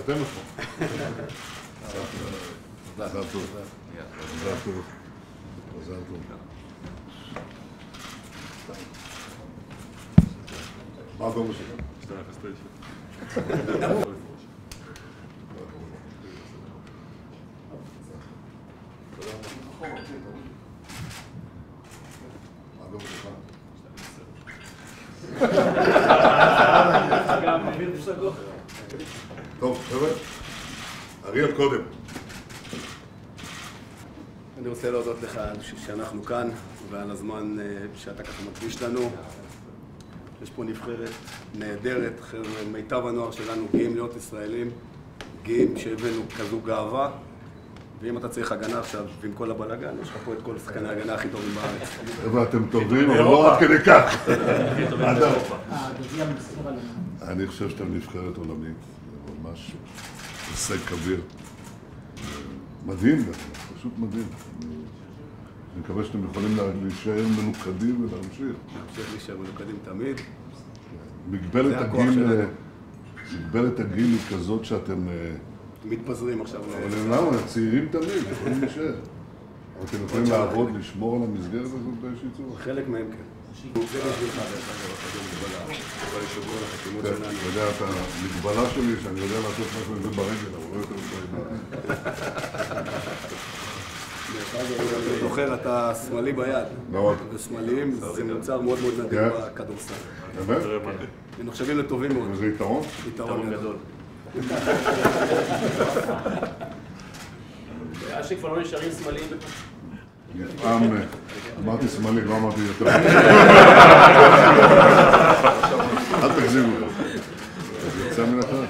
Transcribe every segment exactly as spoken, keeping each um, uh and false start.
תרתי משמע. מזל טוב. מזל טוב. מזל טוב. מה הגובה שלך? שתיים אפס תשע. מה הגובה שלך? טוב, חבר'ה, אריאל קודם. אני רוצה להודות לך שאנחנו כאן ועל הזמן שאתה ככה מקדיש לנו. יש פה נבחרת נהדרת, מיטב הנוער שלנו גאים להיות ישראלים, גאים שהבאנו כזו גאווה, ואם אתה צריך הגנה עכשיו, ועם כל הבלגן, יש לך פה את כל שחקני ההגנה הכי טובים בארץ. חבר'ה, אתם טובים, אבל לא עד כדי כך. אני חושב שאתם נבחרת עולמית, זה ממש הישג כביר. מדהים, פשוט מדהים. אני מקווה שאתם יכולים להישאר מנוקדים ולהמשיך. להמשיך להישאר מנוקדים תמיד. מגבלת הגיל, מגבלת הגיל היא כזאת שאתם... מתפזרים עכשיו. אבל למה? צעירים תמיד, יכולים להישאר. אבל אתם יכולים לעבוד, לשמור על המסגרת הזאת באיזושהי צורה. חלק מהם כן. זה בשבילך, דרך אגב, הכדור מגבלה. אבל ישברו על החתימות שלנו. אתה יודע, את המגבלה שלי, שאני יודע לעשות משהו עם זה ברגל, אבל לא יותר מדי. אתה זוכר, אתה שמאלי ביד. מאוד. ושמאליים זה מוצר מאוד מאוד נדיר בכדורסל. באמת? הם נחשבים לטובים מאוד. וזה יתרון? יתרון גדול. אשי כבר לא נשארים שמאליים. פעם אמרתי שמאלי, לא אמרתי יותר. אל תגזימו. יצא מן אחד.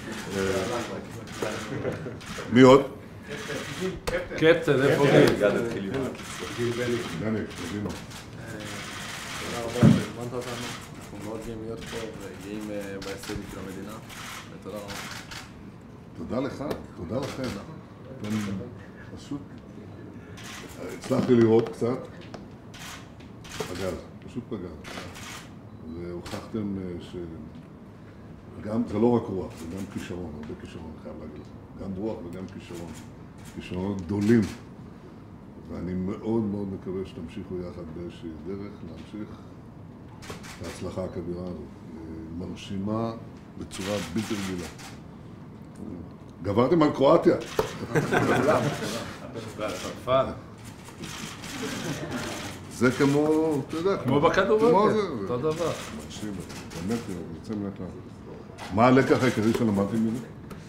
מי עוד? קפטן, איפה גיל? גיל בני. בני, תבינו. תודה רבה שהזמנת אותנו. אנחנו מאוד גאים להיות פה וגאים בהישגים של המדינה. ותודה רבה. תודה לך, תודה לכם. אתם פשוט... הצלחתי לראות קצת. פגז, פשוט פגז. והוכחתם ש... גם, זה לא רק רוח, זה גם כישרון, הרבה כישרון, אני חייב להגיד לך. גם רוח וגם כישרון. כישרונות גדולים. ואני מאוד מאוד מקווה שתמשיכו יחד באיזושהי דרך להמשיך את ההצלחה הכבירה הזאת. מרשימה בצורה בלתי רגילה. גברתם על קרואטיה. זה כמו, אתה יודע, כמו בכדורגל, אותו דבר. מרשים, באמת, יוצא מן הכלל. מה הלקח העיקרי שלמדתי מזה?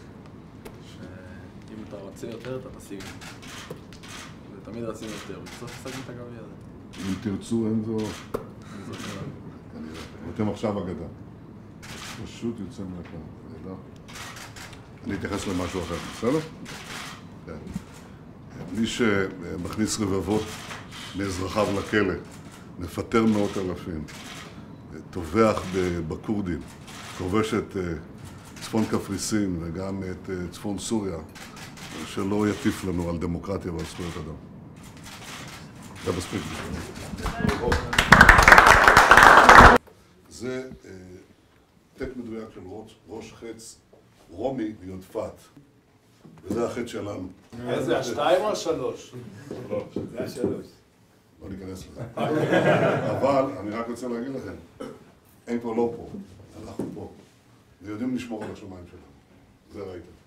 אם אתה רוצה יותר, אתה תשיג. ותמיד רצינו יותר, ובסוף השגנו את הגביע הזה. אם תרצו, אין זו... אתם עכשיו אגדה. פשוט יוצא מן הכלל, נהדר. אני אתייחס למשהו אחר, בסדר? כן. מי שמכניס רבבות מאזרחיו לכלא, מפטר מאות אלפים, טובח בכורדים, כובש את צפון קפריסין וגם את צפון סוריה, שלא יטיף לנו על דמוקרטיה ועל זכויות אדם. זה מספיק בשביל. זה טק מדויק של ראש חץ רומי ויודפת, וזה החץ שלנו. איזה, השתיים או השלוש? זה השלוש. לא ניכנס לזה. אבל אני רק רוצה להגיד לכם, אין פה לא פה, אנחנו פה. ויודעים לשמור על השמיים שלנו. זה ראיתם.